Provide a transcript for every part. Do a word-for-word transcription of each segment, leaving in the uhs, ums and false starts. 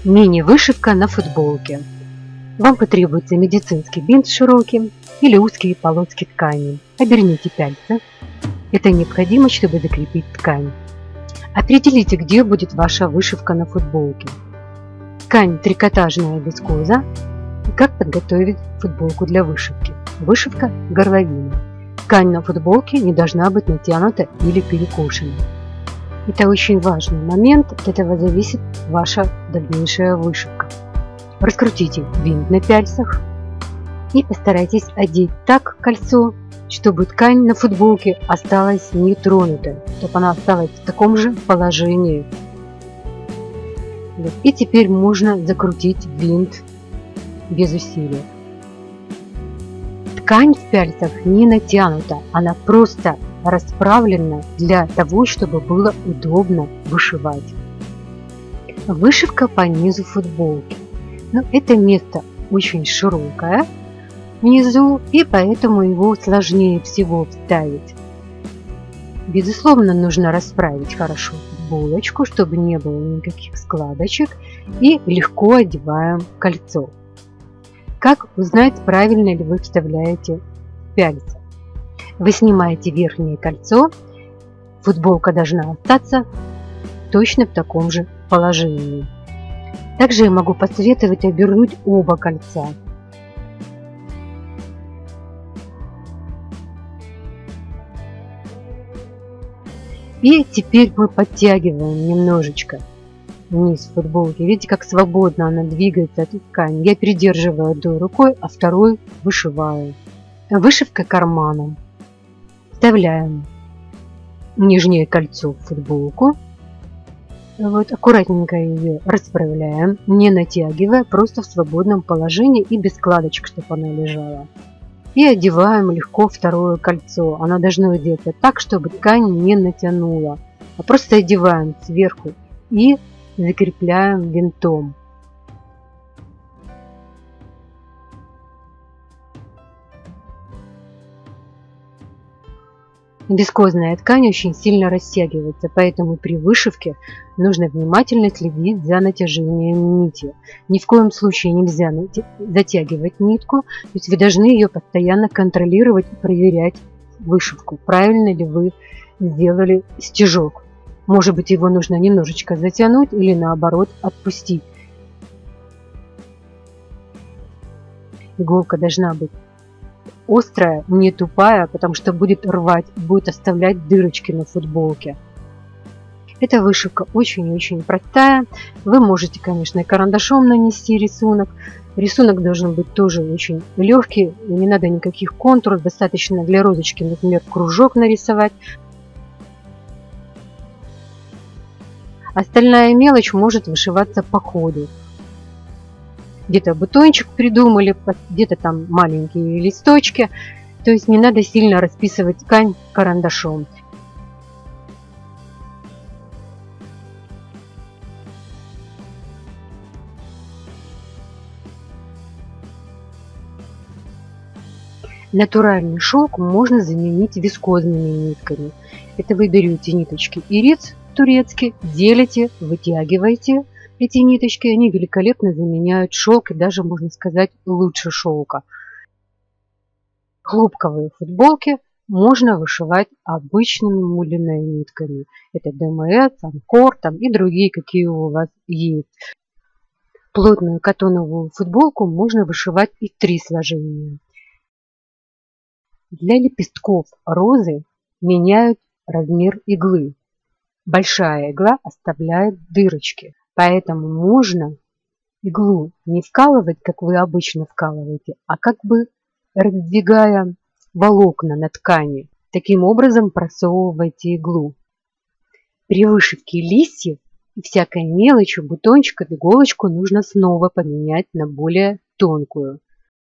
Мини-вышивка на футболке. Вам потребуется медицинский бинт широкий или узкие полоски ткани. Оберните пяльцы. Это необходимо, чтобы закрепить ткань. Определите, где будет ваша вышивка на футболке. Ткань трикотажная вискоза. Как подготовить футболку для вышивки? Вышивка горловины. Ткань на футболке не должна быть натянута или перекошена. Это очень важный момент, от этого зависит ваша дальнейшая вышивка. Раскрутите бинт на пяльцах и постарайтесь одеть так кольцо, чтобы ткань на футболке осталась нетронутой, чтобы она осталась в таком же положении. И теперь можно закрутить бинт без усилия. Ткань в пяльцах не натянута, она просто расправлена для того, чтобы было удобно вышивать. Вышивка по низу футболки. Но это место очень широкое внизу, и поэтому его сложнее всего вставить. Безусловно, нужно расправить хорошо футболочку, чтобы не было никаких складочек, и легко одеваем кольцо. Как узнать, правильно ли вы вставляете пяльцы? Вы снимаете верхнее кольцо, футболка должна остаться точно в таком же положении. Также я могу посоветовать обернуть оба кольца. И теперь мы подтягиваем немножечко вниз футболки. Видите, как свободно она двигается от ткани. Я придерживаю одной рукой, а второй вышиваю. Вышивка карманом. Вставляем нижнее кольцо в футболку. Вот, аккуратненько ее расправляем, не натягивая, просто в свободном положении и без складочек, чтобы она лежала. И одеваем легко второе кольцо. Оно должно одеться так, чтобы ткань не натянула. А просто одеваем сверху и закрепляем бинтом. Вискозная ткань очень сильно растягивается, поэтому при вышивке нужно внимательно следить за натяжением нити. Ни в коем случае нельзя затягивать нитку, то есть вы должны ее постоянно контролировать и проверять вышивку, правильно ли вы сделали стежок. Может быть, его нужно немножечко затянуть или наоборот отпустить. Иголка должна быть острая, не тупая, потому что будет рвать, будет оставлять дырочки на футболке. Эта вышивка очень-очень простая. Вы можете, конечно, и карандашом нанести рисунок. Рисунок должен быть тоже очень легкий, не надо никаких контуров, достаточно для розочки, например, кружок нарисовать. Остальная мелочь может вышиваться по ходу. Где-то бутончик придумали, где-то там маленькие листочки. То есть не надо сильно расписывать ткань карандашом. Натуральный шелк можно заменить вискозными нитками. Это вы берете ниточки ирис турецкий, делите, вытягиваете эти ниточки, они великолепно заменяют шелк и даже, можно сказать, лучше шелка. Хлопковые футболки можно вышивать обычными муляными нитками. Это ДМС, Анкор там, и другие, какие у вас есть. Плотную катоновую футболку можно вышивать и в три сложения. Для лепестков розы меняют размер иглы. Большая игла оставляет дырочки. Поэтому можно иглу не вкалывать, как вы обычно вкалываете, а как бы раздвигая волокна на ткани. Таким образом просовывайте иглу. При вышивке листьев и всякой мелочи, бутончиков, иголочку нужно снова поменять на более тонкую.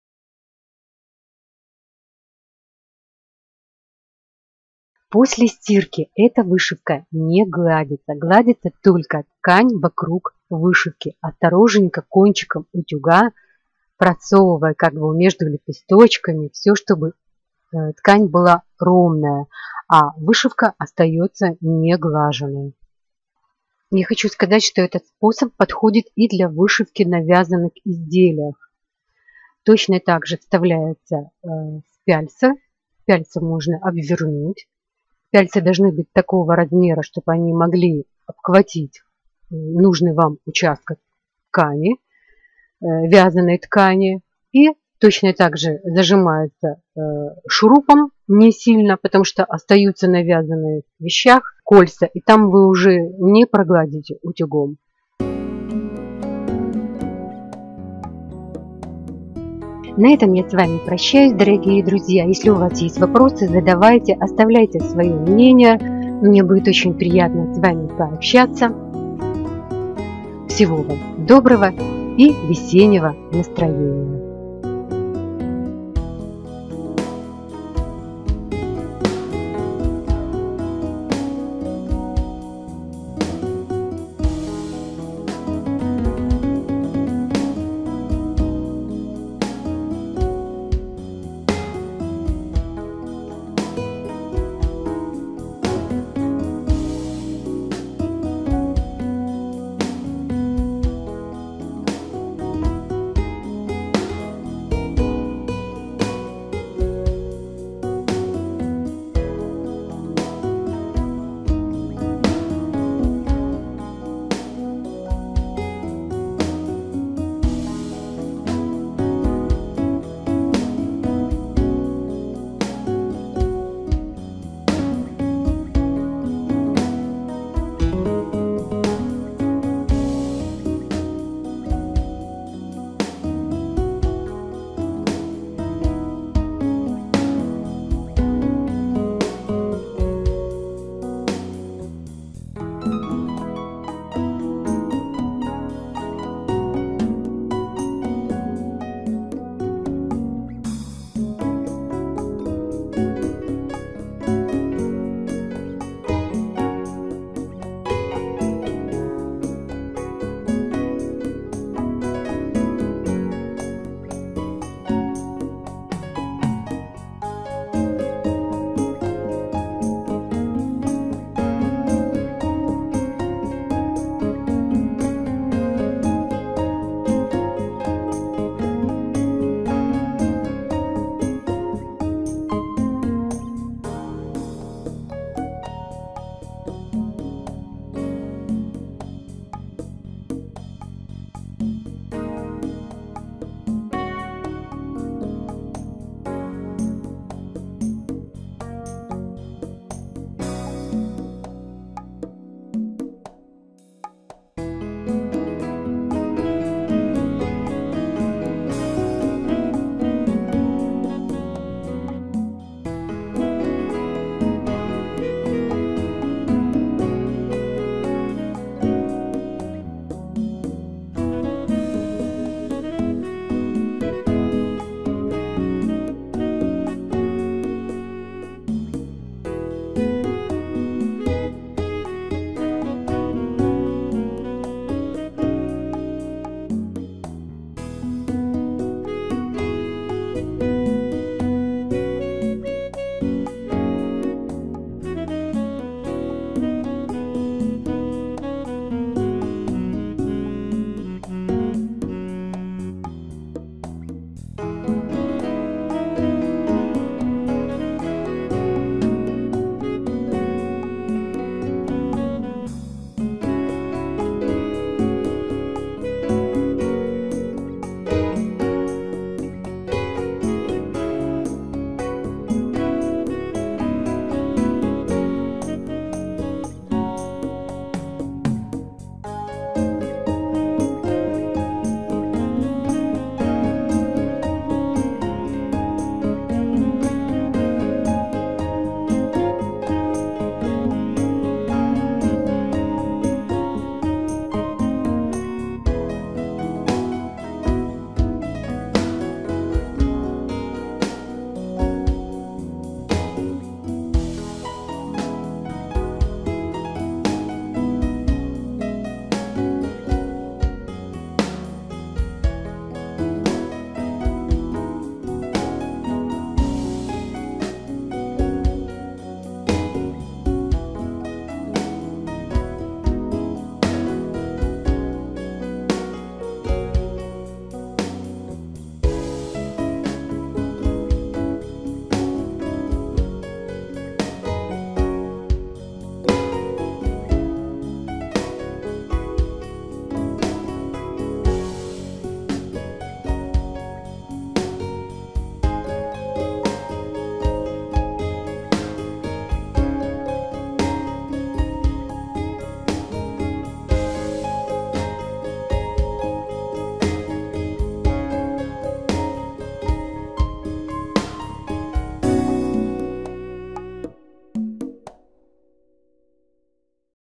После стирки эта вышивка не гладится. Гладится только ткань вокруг вышивки. Осторожненько кончиком утюга, просовывая как бы между лепесточками, все, чтобы ткань была ровная, а вышивка остается не глаженной. Я хочу сказать, что этот способ подходит и для вышивки на вязаных изделиях. Точно так же вставляется э, пяльца. Пяльца можно обвернуть. Пяльцы должны быть такого размера, чтобы они могли обхватить нужный вам участок ткани, э, вязаной ткани. И точно так же зажимаются э, шурупом не сильно, потому что остаются на вязаных вещах кольца, и там вы уже не прогладите утюгом. На этом я с вами прощаюсь, дорогие друзья. Если у вас есть вопросы, задавайте, оставляйте свое мнение. Мне будет очень приятно с вами пообщаться. Всего вам доброго и весеннего настроения.